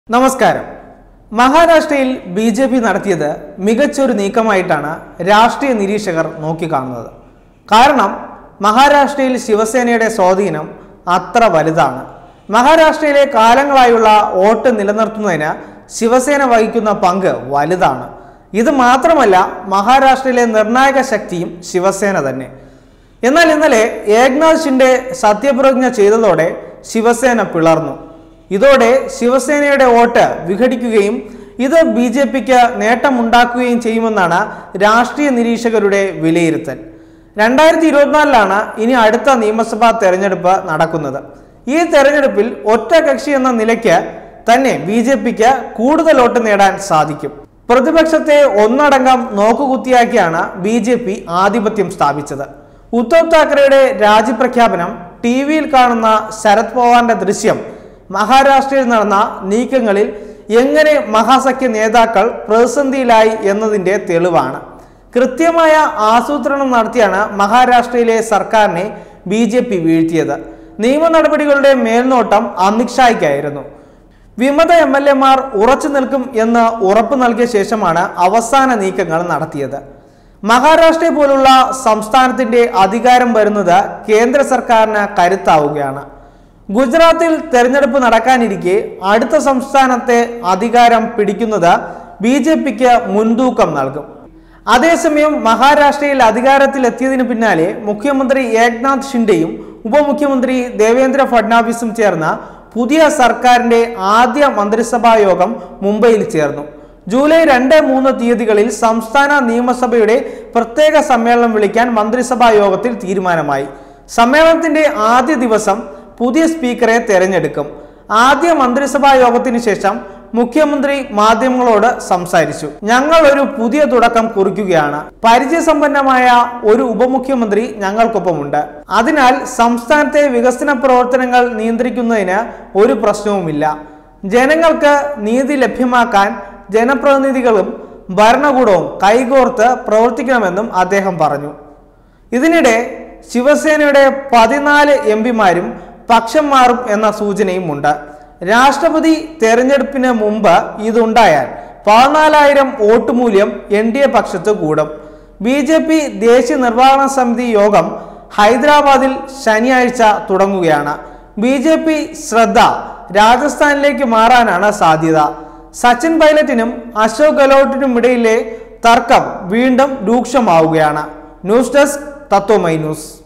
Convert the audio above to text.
നമസ്കാരം. മഹാരാഷ്ട്രയിൽ ബി.ജെ.പി. നടത്തിയത് മികച്ചൊരു നീക്കമായിട്ടാണ് രാഷ്ട്രീയ നിരീക്ഷകർ നോക്കിക്കാണുന്നത്. കാരണം മഹാരാഷ്ട്രയിൽ ശിവസേനയുടെ സ്വാധീനം അത്ര വലുതാണ്. മഹാരാഷ്ട്രയിലെ കാലങ്ങളായുള്ള വോട്ട് നിലനിർത്തുന്നതിന് ശിവസേന വഹിക്കുന്ന പങ്ക് വലുതാണ്. ഇത് മാത്രമല്ല, മഹാരാഷ്ട്രയിലെ നിർണായക ശക്തിയും ശിവസേന തന്നെ. എന്നാൽ ഇന്നലെ ഏക്നാഥ് ഷിൻഡെ സത്യപ്രതിജ്ഞ ചെയ്തതോടെ ശിവസേന പിളർന്നു. ഇതോടെ ശിവസേനയുടെ വോട്ട് വിഘടിക്കുകയും ഇത് ബി.ജെ.പിക്ക് നേട്ടമുണ്ടാക്കുകയും ചെയ്യുമെന്നാണ് രാഷ്ട്രീയ നിരീക്ഷകരുടെ വിലയിരുത്തൽ. 2024 ഇനി അടുത്ത നിയമസഭാ തെരഞ്ഞെടുപ്പ് നടക്കുന്നത്. ഈ തെരഞ്ഞെടുപ്പിൽ ഒറ്റ കക്ഷി എന്ന നിലയ്ക്ക് തന്നെ ബി.ജെ.പിക്ക് കൂടുതൽ വോട്ട് നേടാൻ സാധിക്കും. പ്രതിപക്ഷത്തെ ഒന്നടങ്കം നോക്കുകുത്തിയാക്കിയാണ് ബി.ജെ.പി. ആധിപത്യം സ്ഥാപിച്ചത്. ഉദ്ധവ് താക്കറെയുടെ രാജിപ്രഖ്യാപനം, ടി.വിയിൽ കാണുന്ന ശരത് പവാറിന്റെ ദൃശ്യം മഹാരാഷ്ട്രയിൽ നടന്ന നീക്കങ്ങളിൽ എങ്ങനെ മഹാസഖ്യ നേതാക്കൾ പ്രതിസന്ധിയിലായി എന്നതിൻ്റെ തെളിവാണ്. കൃത്യമായ ആസൂത്രണം നടത്തിയാണ് മഹാരാഷ്ട്രയിലെ സർക്കാരിനെ ബി.ജെ.പി. വീഴ്ത്തിയത്. നിയമ നടപടികളുടെ മേൽനോട്ടം അമിത് ഷായ്ക്കായിരുന്നു. വിമത എം.എൽ.എമാർ ഉറച്ചു നിൽക്കും എന്ന് ഉറപ്പ് നൽകിയ ശേഷമാണ് അവസാന നീക്കങ്ങൾ നടത്തിയത്. മഹാരാഷ്ട്ര പോലുള്ള സംസ്ഥാനത്തിന്റെ അധികാരം വരുന്നത് കേന്ദ്ര സർക്കാരിന് കരുത്താവുകയാണ്. ഗുജറാത്തിൽ തെരഞ്ഞെടുപ്പ് നടക്കാനിരിക്കെ അടുത്ത സംസ്ഥാനത്തെ അധികാരം പിടിക്കുന്നത് ബി.ജെ.പിക്ക് മുൻതൂക്കം നൽകും. അതേസമയം മഹാരാഷ്ട്രയിൽ അധികാരത്തിലെത്തിയതിനു പിന്നാലെ മുഖ്യമന്ത്രി ഏക്നാഥ് ഷിൻഡെയും ഉപമുഖ്യമന്ത്രി ദേവേന്ദ്ര ഫഡ്നാവിസും ചേർന്ന പുതിയ സർക്കാരിന്റെ ആദ്യ മന്ത്രിസഭാ യോഗം മുംബൈയിൽ ചേർന്നു. ജൂലൈ 2-3 തീയതികളിൽ സംസ്ഥാന നിയമസഭയുടെ പ്രത്യേക സമ്മേളനം വിളിക്കാൻ മന്ത്രിസഭാ യോഗത്തിൽ തീരുമാനമായി. സമ്മേളനത്തിന്റെ ആദ്യ ദിവസം പുതിയ സ്പീക്കറെ തെരഞ്ഞെടുക്കും. ആദ്യ മന്ത്രിസഭാ യോഗത്തിന് ശേഷം മുഖ്യമന്ത്രി മാധ്യമങ്ങളോട് സംസാരിച്ചു. ഞങ്ങൾ ഒരു പുതിയ തുടക്കം കുറിക്കുകയാണ്. പരിചയസമ്പന്നമായ ഒരു ഉപമുഖ്യമന്ത്രി ഞങ്ങൾക്കൊപ്പമുണ്ട്. അതിനാൽ സംസ്ഥാനത്തെ വികസന പ്രവർത്തനങ്ങൾ നിയന്ത്രിക്കുന്നതിന് ഒരു പ്രശ്നവുമില്ല. ജനങ്ങൾക്ക് നീതി ലഭ്യമാക്കാൻ ജനപ്രതിനിധികളും ഭരണകൂടവും കൈകോർത്ത് പ്രവർത്തിക്കണമെന്നും അദ്ദേഹം പറഞ്ഞു. ഇതിനിടെ ശിവസേനയുടെ 14 എം.പിമാരും പക്ഷം മാറും എന്ന സൂചനയും ഉണ്ട്. രാഷ്ട്രപതി തെരഞ്ഞെടുപ്പിന് മുമ്പ് ഇതുണ്ടായാൽ 14,000 വോട്ട് മൂല്യം എൻ.ഡി.എ പക്ഷത്ത് കൂടും. ബി.ജെ.പി. ദേശീയ നിർവഹണ സമിതി യോഗം ഹൈദരാബാദിൽ ശനിയാഴ്ച തുടങ്ങുകയാണ്. ബി.ജെ.പി. ശ്രദ്ധ രാജസ്ഥാനിലേക്ക് മാറാനാണ് സാധ്യത. സച്ചിൻ പൈലറ്റിനും അശോക് ഗെഹ്ലോട്ടിനും ഇടയിലെ തർക്കം വീണ്ടും രൂക്ഷമാവുകയാണ്. News desk Tatwamayi news.